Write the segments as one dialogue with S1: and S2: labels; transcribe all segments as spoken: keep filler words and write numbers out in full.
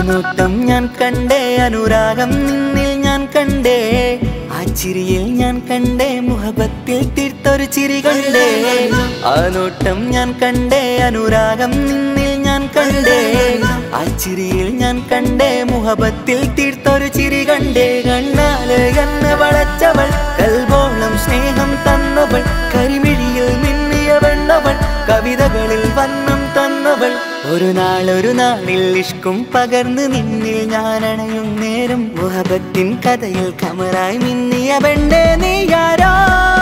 S1: നോട്ടം ഞാൻ കണ്ടേ അനുരാഗം നിന്നിൽ ഞാൻ കണ്ടേ ആ ചിരിയിൽ ഞാൻ കണ്ടേ മുഹബത്തിൽ തീർത്തൊരു ചിരി കണ്ടേ ആ നോട്ടം ഞാൻ കണ്ടേ അനുരാഗം നിന്നിൽ ഞാൻ കണ്ടേ ആ ചിരിയിൽ ഞാൻ കണ്ടേ മുഹബത്തിൽ തീർത്തൊരു ചിരി കണ്ടേ കണ്ണാല് എന്നെ വളച്ചവൾ കൽബോളം സ്നേഹം തന്നവൾ കരിമിഴിയിൽ മിന്നിയ വെണ്ണവൾ കവിതകളിൽ വന്നം തന്നവൾ ഒരു നാളൊരു നാളിൽ ഇഷ്കും പകർന്ന് നിന്നിൽ ഞാൻ അണയും നേരം മുഹബത്തിൻ കഥയിൽ കമറായി മിന്നിയ പെണ്ണേ നീയാരോ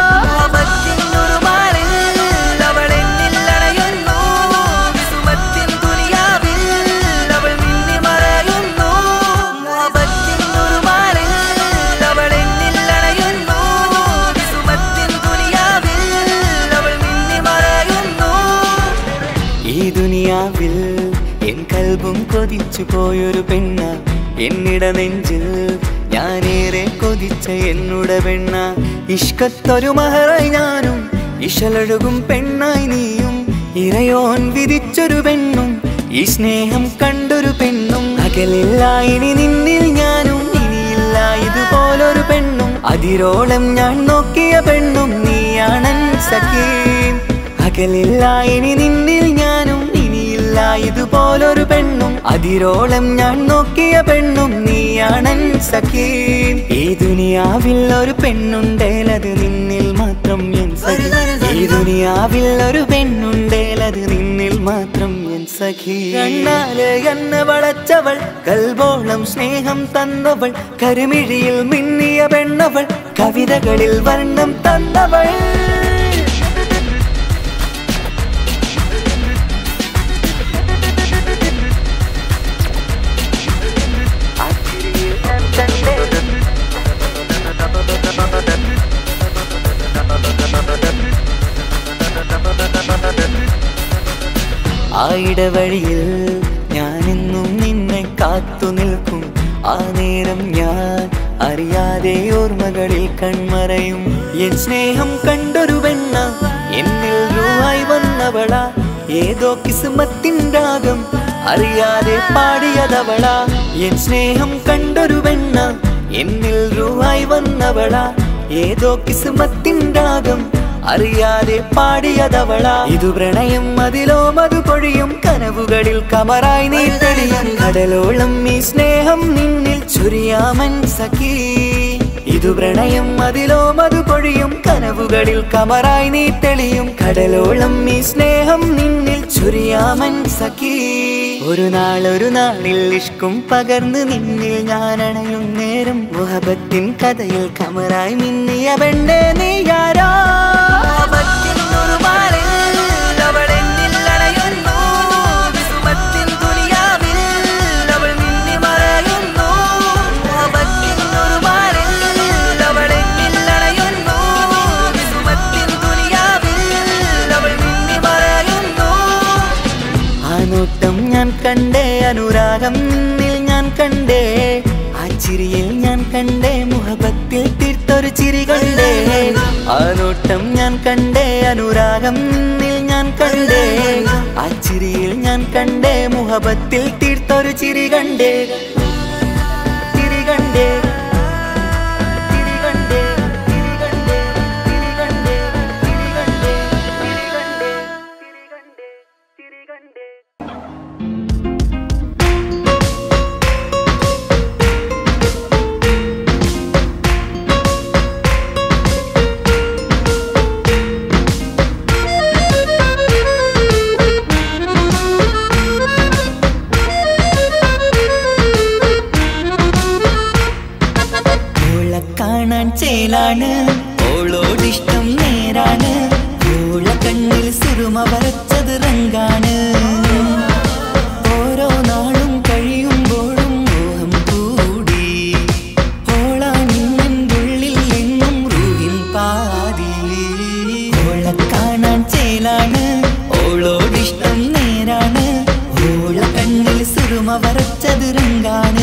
S1: ദുനിയാവിൽ എൻ കൽബും കൊതിച്ചു പോയൊരു പെണ്ണ എന്നിട നെഞ്ചിൽ ഞാനേറെ കൊതിച്ച എന്നുട പെണ്ണ ഇഷ്കത്തൊരു മഹറായി ഞാനും ഇശലൊഴുകും പെണ്ണായി നീയും ഇറയോൻ വിധിച്ചൊരു പെണ്ണും ഈ സ്നേഹം കണ്ടൊരു പെണ്ണും അകലില്ല ഇനി നിന്നിൽ ഞാനും ഇനിയില്ല ഇതുപോലൊരു പെണ്ണും അതിരോളം ഞാൻ നോക്കിയ പെണ്ണും നീയാണൻ സഖീ അകലില്ല ഇനി നിന്നിൽ ഞാനും ഇനിയില്ല ഇതുപോലൊരു പെണ്ണും അതിരോളം ഞാൻ നോക്കിയ പെണ്ണും നീയാണൻ സഖീ ഈ ദുനിയാവിൽ ഒരു പെണ്ണുണ്ടേലത് നിന്നിൽ മാത്രം എൻ സഖി ഈ ദുനിയാവിൽ ഒരു പെണ്ണുണ്ടേലത് നിന്നിൽ മാത്രം എൻ സഖി കണ്ണാല് എന്നെ വളച്ചവൾ കൽബോളം സ്നേഹം തന്നവൾ കരിമിഴിയിൽ മിന്നിയ പെണ്ണവൾ കവിതകളിൽ വർണ്ണം തന്നവൾ ആ ഇടവഴിയിൽ ഞാനെന്നും നിന്നെ കാത്തു നിൽക്കും ആ നേരം ഞാൻ അറിയാതെ ഓർമ്മകളിൽ കൺമറയും എൻ സ്നേഹം കണ്ടൊരു പെണ്ണ എന്നിൽ രൂപായി വന്നവള ഏതോ കിസ്മത്തിൻ രാഗം അറിയാതെ പാടിയതവള എൻ സ്നേഹം കണ്ടൊരു പെണ്ണ എന്നിൽ രൂപായി വന്നവള ഏതോ കിസ്മത്തിൻ രാഗം അറിയാതെ പാടിയതവള ഇതു പ്രണയം അതിലോ മധു പൊഴിയും കനവുകളിൽ കമറായി നീ തെളിയും കടലോളം ഈ സ്നേഹം നിന്നിൽ ചൊരിയാമൻ സഖീ ഇതു പ്രണയം അതിലോ മധു പൊഴിയും കനവുകളിൽ കമറായി നീ തെളിയും കടലോളം ഈ സ്നേഹം നിന്നിൽ ചൊരിയാമൻ സഖീ ഒരു നാളൊരു നാളിൽ ഇഷ്കും പകർന്ന് നിന്നിൽ ഞാൻ അണയും നേരം മുഹബത്തിൻ കഥയിൽ കമറായി മിന്നിയ പെണ്ണേ നീയാരോ നോട്ടം ഞാൻ കണ്ടേ അനുരാഗം നിന്നിൽ ഞാൻ കണ്ടേ ആ ചിരിയിൽ ഞാൻ കണ്ടേ മുഹബത്തിൽ തീർത്തൊരു ചിരി കണ്ടേ ആ നോട്ടം ഞാൻ കണ്ടേ അനുരാഗം നിന്നിൽ ഞാൻ കണ്ടേ ആ ചിരിയിൽ ഞാൻ കണ്ടേ മുഹബത്തിൽ തീർത്തൊരു ചിരി കണ്ടേ ചിരി കണ്ടേ ചേലാണ് ഓളോടിഷ്ടം നേരാണ് ഓള കണ്ണിൽ സുറുമ വരച്ചത് റങ്കാണ് ഓരോ നാളും കഴിയുമ്പോഴും മോഹം കൂടി ഓളാണിന്നുള്ളിൽ എന്നും റൂഹിൻ പാതി ഓള കാണാൻ ചേലാണ് ഓളോടിഷ്ടം നേരാണ് ഓള കണ്ണിൽ സുറുമ വരച്ചത് റങ്കാണ്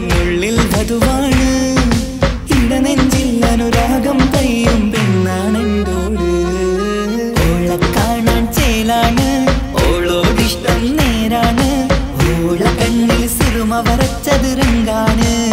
S1: ഉള്ളിൽ വധുവാണ് ഇടനെഞ്ചിൽ അനുരാഗം പെയ്യും പെണ്ണാണെന്തോട് ഓളെ കാണാൻ ചേലാണ് ഓളോടിഷ്ടം നേരാണ് ഓള കണ്ണിൽ സിറുമ വരച്ചത് രംഗാണ്